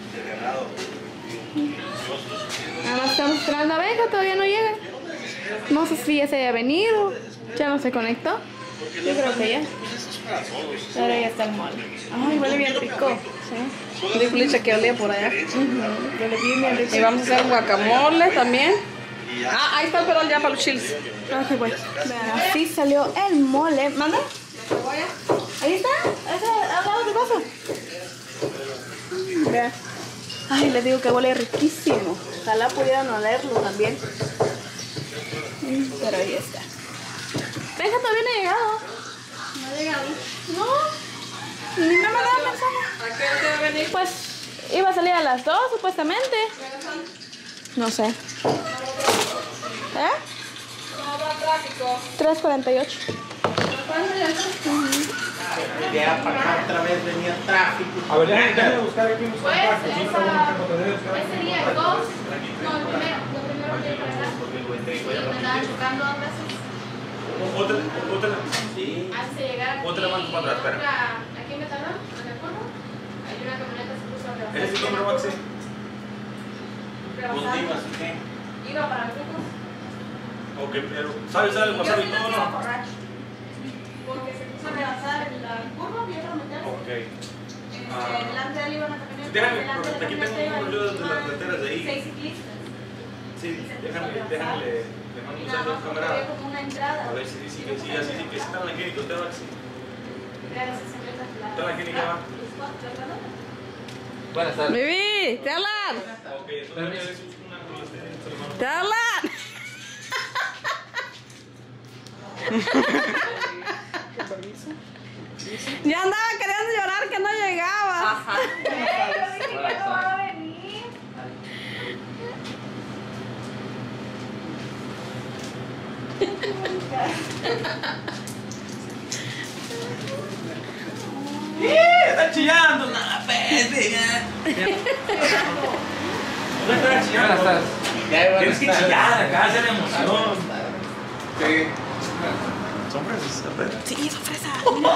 Nada más estamos esperando a Benja, todavía no llega. No sé si ya se haya venido, ya no se conectó. Yo creo que ya. Ahora ya está el mole. Ay, huele bien rico. Sí. Dijo Licha que olía por allá. Uh-huh. Huele bien, bien rico. Y vamos a hacer guacamole también. Ah, ahí está el perol ya para los chiles. Ok, pues. Vean, así salió el mole. ¿Manda? Ahí está. Ese, al lado de vaso. Vean. Ay, les digo que huele riquísimo. Ojalá pudieran olerlo también. Pero ahí está. Benja todavía no ha llegado. No ha llegado. No. Ni me ha mandado mensaje. ¿A qué hora te va a venir? Pues iba a salir a las dos supuestamente. No sé. ¿Eh? ¿Cómo va el tráfico? tres cuarenta y ocho. Ya para acá otra vez venía tráfico. A ver, déjame, déjame buscar aquí unos Pues, contactos. esa, ¿Sí? Para buscar ese día, el dos, no, el primero, lo primero que para acá. Sí, me andaba chocando dos veces. Otra, otra. Sí. Antes de llegar aquí, Otra mano para atrás, espera. otra- aquí me tardó, en el curvo. Hay una camioneta que se puso a rebasar. ¿Ese es el número Maxi? Rebasando. ¿Qué? Iba para el curvo. Ok, pero ¿sabes algo Yo pasado sí y lo todo iba no? borracho. Porque se puso a rebasar en la curva, y yo lo metí así. Ok. Eh, delante de él iba una camioneta. Déjame, delante de la aquí tengo camioneta un número de iban las carreteras de ahí. seis ciclistas. Sí, déjame, déjame, le mando Y un nada saludo más a porque cámara. había como una entrada. A ver si dice que sí, así sí que sí está en la clínica, usted va sí. Era la sesenta. ¿Está en la clínica va? Buenas tardes. Vivi, te hablan. Ok, entonces es una con las de Te hablan. Ya andaba queriendo llorar que no llegaba. Ajá. ¡Está chillando! ¡Nah, pendeja! No está chillando. Buenas tardes. Tienes que chillar acá, hacer emoción. Sí. ¿Son fresas? A ver. Sí, son fresas.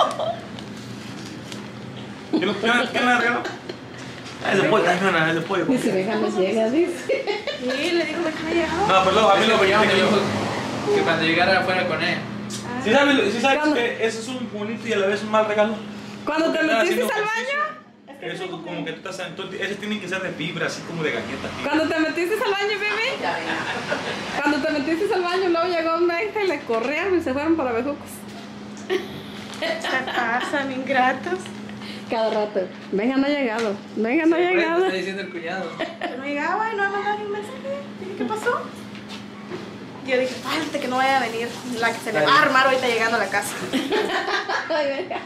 ¿Quién quién- quién la regaló? Ah, ese pollo, ay, no, no, ese pollo. Dice, déjame llegar, dice. Sí, le dijo que no llegaba. No, perdón, a mí lo me que dijo que cuando llegara fuera con él. ¿Sí sabes, sí sabes ¿Cuándo? que eso es un bonito y a la vez un mal regalo? Cuando te Porque estás metiste haciendo al ejercicio. baño. Eso como que tú estás, entonces, ese tiene que ser de fibra, así como de galleta. Cuando te metiste al baño, bebé. Cuando te metiste al baño, luego llegó Benja y le corrieron y se fueron para Bejucos. ¿Qué pasan, ingratos? Cada rato. Benja no ha llegado. Benja no ha llegado. Está diciendo el cuñado. No llegaba y no me mandado ni un mensaje. Dije, ¿qué pasó? Yo dije, falta que no vaya a venir. La que se le va a armar ahorita llegando a la casa. Ay, Benja.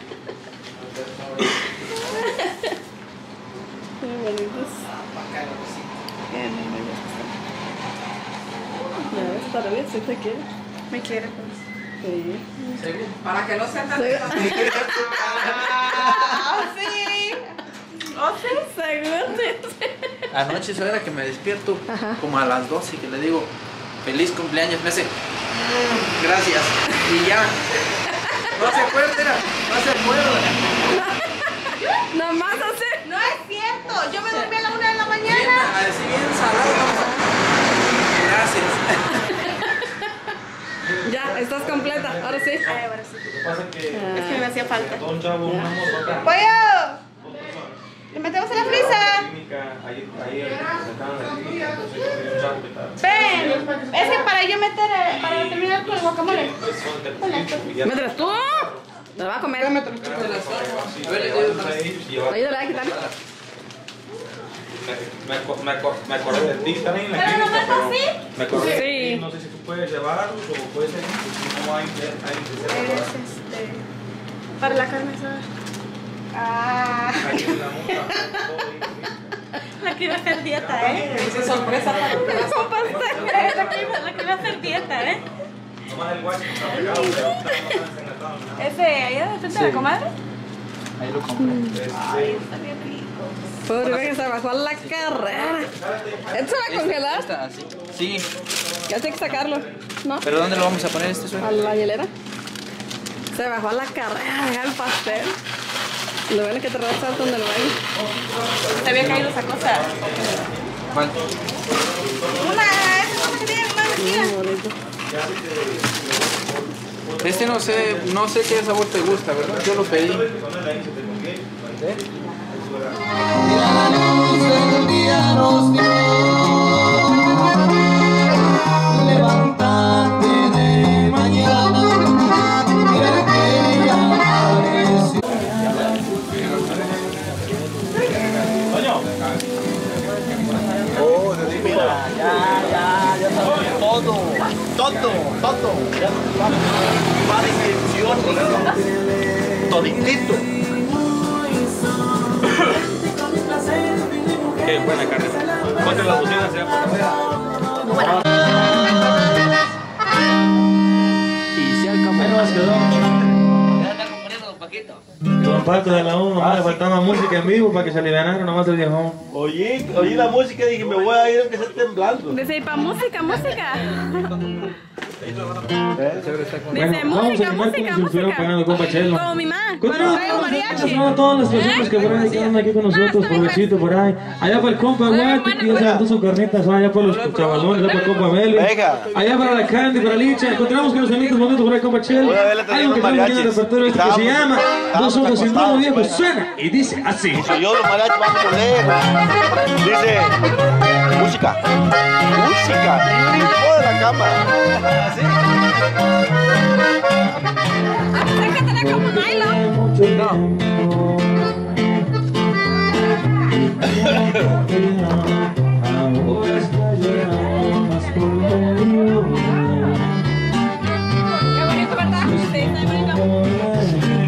Qué bonitos. Qué lindos. Ya ves, todavía sí te quiere. Me quiere, pues. Sí. Para que no sea tan... Sí. ¡Oh, sí! ¿Oh, sí? Seguro, sí. Anoche eso era que me despierto como a las doce que le digo feliz cumpleaños, me hace "Mm, gracias" y ya. No se acuerda, era, no se acuerda. Nada más así. No es cierto, yo me dormí a la una de la mañana. Así bien salado. Gracias. Ya, estás completa. Ahora sí. Ay, ahora sí. Pasa que Es que me hacía falta. un chavo, una moto acá. ¡Pollo! ¿Le metemos en la frisa? Ahí, ahí, presentaban la clínica, entonces un chavo que estaba. Ven, es que para yo meter, eh, para terminar con el guacamole. Mételas tú. ¿Te vas a comer? A ver, le digo, Ayúdale a quitar. Me, aco- me, aco- me acordé de ti también en la ¿Pero clínica, nomás pero así? me acordé de Sí. ti, no sé si tú puedes llevarlos o puedes ser, no hay, hay que Es este. Para la carne asada. Ah. Ahí en la monta, todo La quiero hacer dieta, ¿eh? hice sorpresa para el pedazo. La quiero, la quiero hacer dieta, ¿eh? nomás el guacho no está pegado, pero está más enlatado, nada. Ese, ahí de frente de la comadre. Ahí lo compré. Este, Está bien rico. Pobre que se bajó a la carrera. ¿Esto se va a congelar? Esta, así. Sí, Ya hay que sacarlo. ¿No? pero ¿dónde lo vamos a poner este suelo? A la hielera. Se bajó a la carrera, deja el pastel. Lo bueno es que te salto en el baño. Te había caído esa cosa. ¿Cuál? Una, esa cosa que tiene una vestida. Muy bonito. Este no sé, no sé qué sabor te gusta, ¿verdad? Yo lo pedí. Levántate de mañana, mira que ya amaneció. Oh, sí, mira, ya, ya, ya sabes todo. Todo, todo. Ya va de toditito. qué buena carne. Ponte la bocina, sea Y se acabó. Don Paco de la uno, nomás le faltaba música en vivo para que se alivianaran nomás el viejón. Oye, oí la música y dije, me voy a ir aunque esté temblando. Dice, para música, música. Bueno, Dice, vamos a música, animar música, como si estuvieran pagando música. con Pachelo. Como mi mamá. Cuando Continuamos traigo con mariachi. a todas las personas que por ahí quedan aquí con nosotros, provechito por ahí. Allá para el compa Guati, que ya se aventó sus carnitas, allá para los chavalones, allá para el compa Meli. Venga. Allá para la Candy, para Licha. Encontramos con los bonitos momentos por ahí, compa Chelo. Voy a verle también Algo que los tenemos aquí en el mariachis. repertorio este que se Estábamos- llama estábamos Dos ojos sin acostados, modo viejo, pues. suena y dice así. Soy yo, los mariachis van por lejos. Dice, música, música, y brincó de la cama. Así. Hay que tener como nylon. Ahora está llorando más por lo Qué bonito, ¿verdad? Sí, está bonito.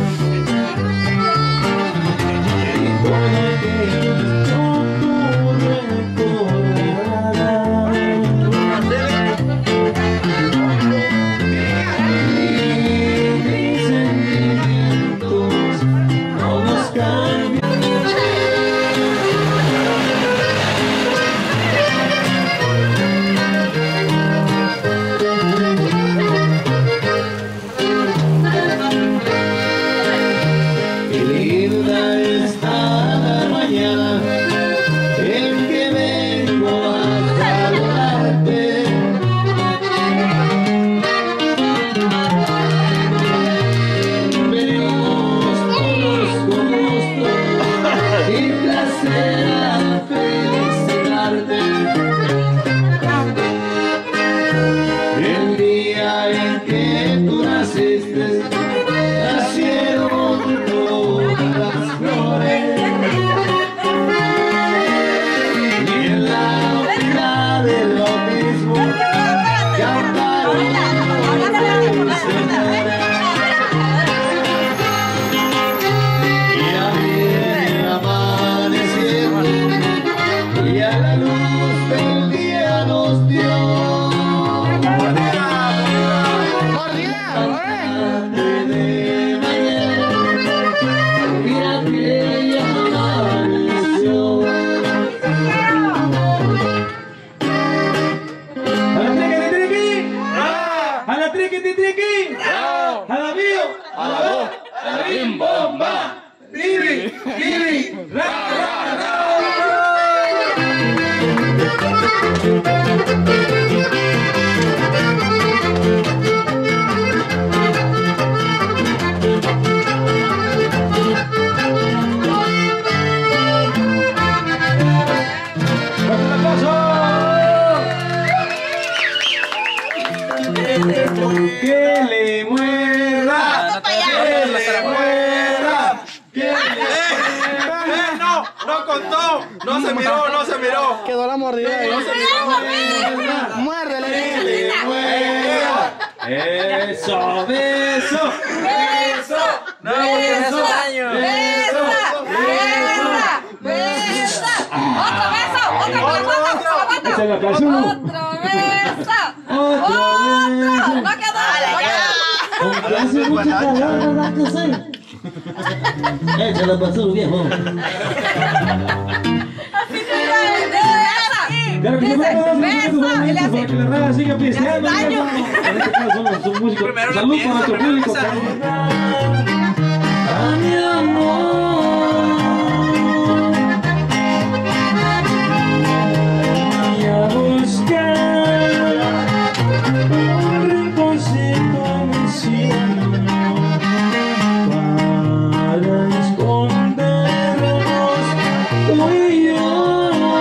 Qué linda está la mañana en que vengo a saludarte. Venimos todos con gusto y placer a felicitarte. El día en que tú naciste, nacieron todas las flores. Y en la oscuridad del bautismo cantaron señores. Y ya viene amaneciendo y a la luz del día nos dio. ¡Por Dios! contó. No se miró, no se miró. Quedó la mordida ahí. No se miró. Muérdele. Eso, beso. Beso. No, porque me hace daño. ¡Besa! ¡Besa! ¡Besa! ¡Otro beso! ¡Otro beso! Ese es el aplauso. ¡Otro beso! Otro beso. ¡No quedó! Aunque hace mucho calor, ¿verdad que sí? Échale basura, viejo. Claro que se va a dar un momento para que la raza siga pisteando. En este caso somos un músico. Salud para nuestro público. A mi amor. Voy a buscar un rinconcito en el cielo para escondernos tú y yo.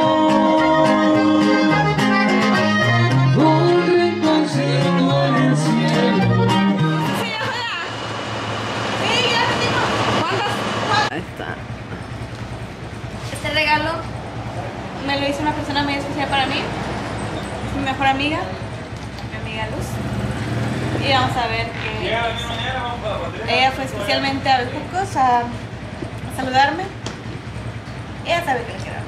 Este regalo me lo hizo una persona muy especial para mí, mi mejor amiga, mi amiga Luz. Y vamos a ver que ella fue especialmente a Bejucos a, a saludarme. Ella sabe que le quiero.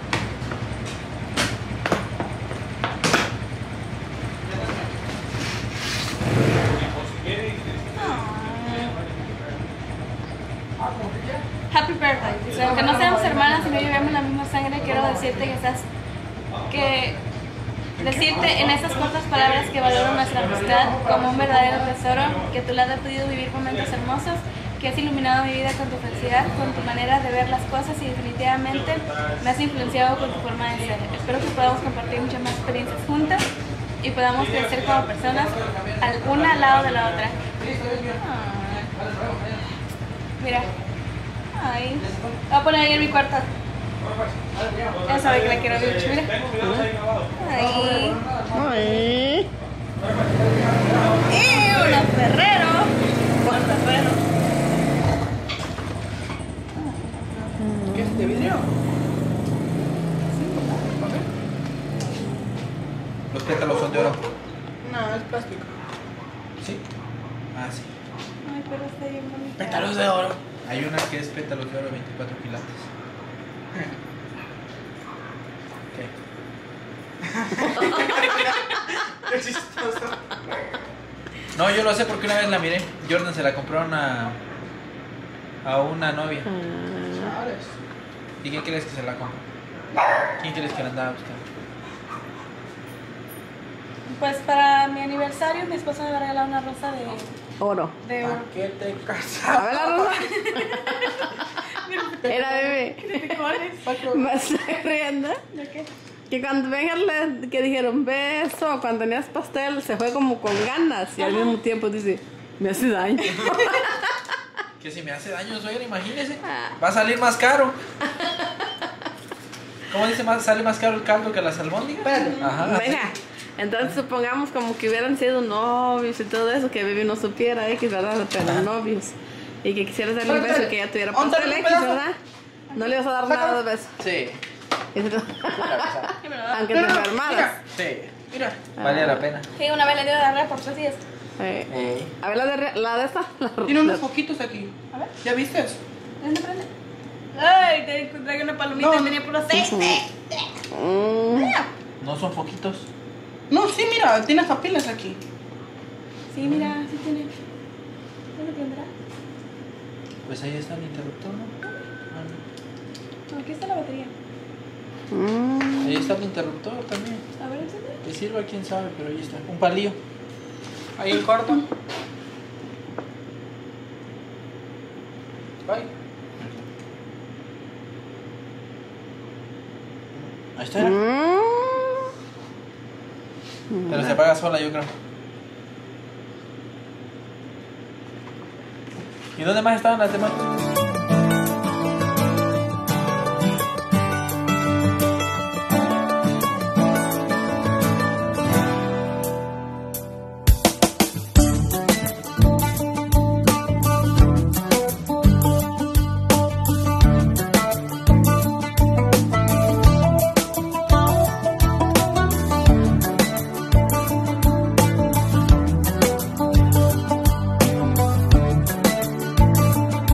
Happy birthday. Dice, aunque no seamos hermanas y no llevemos la misma sangre, quiero decirte que estás, que decirte en estas cortas palabras que valoro nuestra amistad como un verdadero tesoro, que a tu lado he podido vivir momentos hermosos, que has iluminado mi vida con tu felicidad, con tu manera de ver las cosas y definitivamente me has influenciado con tu forma de ser. Espero que podamos compartir muchas más experiencias juntas y podamos crecer como personas, una al lado de la otra. Mira. Ay, la voy a poner ahí en mi cuarto. Ya sabe que la quiero mucho, mira. Ay. Ay. Y unos Ferrero. Unos Ferrero. ¿Qué es este vidrio? Los pétalos son de oro. No, es plástico. ¿Sí? Ah, sí. Ay, pero está bien bonito. Pétalos de oro. Hay una que es pétalos de oro veinticuatro quilates. Qué chistoso. No, yo lo sé porque una vez la miré. Jordan se la compró a una, a una novia. ¿Y quién crees que se la compró? ¿Quién crees que la andaba buscando? Pues para mi aniversario mi esposo me va a regalar una rosa de Oro. de oro. ¿Para qué te A casas? ver la rosa. Era bebé. Me estoy riendo. ¿De qué? Que cuando vengan le- que dijeron beso, cuando tenías pastel se fue como con ganas y al mismo tiempo dice, me hace daño. Que si me hace daño, suegra, imagínese. Va a salir más caro. ¿Cómo dice? Más, ¿sale más caro el caldo que las albóndigas? Ajá. Venga, entonces supongamos como que hubieran sido novios y todo eso, que Baby no supiera X, ¿verdad? Pero novios. Y que quisieras darle un beso y que ya tuviera pastel X, ¿verdad? No le vas a dar nada de beso. Sí. Aunque te enfermaras. Sí. Mira. Vale la pena. Sí, una vez le dio diarrea por tres días. Eh, Ey. A ver la de, re- la de esta. La, Tiene unos la- poquitos aquí. A ver. ¿Ya viste eso? ¿Dónde prende? Ay, te traje una palomita No. y tenía puro aceite. Mm, No son poquitos. No, sí, mira, tiene hasta pilas aquí. Sí, mira, sí tiene. ¿Dónde prenderá? Pues ahí está el interruptor, ¿no? Ah, No, aquí está la batería. mm. no. Ahí está el interruptor también. A ver, enciende. Que sirva quién sabe, pero ahí está. Un palillo. Ahí el corto. Bye. Ahí está. Mm. Pero se apaga sola, yo creo. ¿Y dónde más estaban las demás?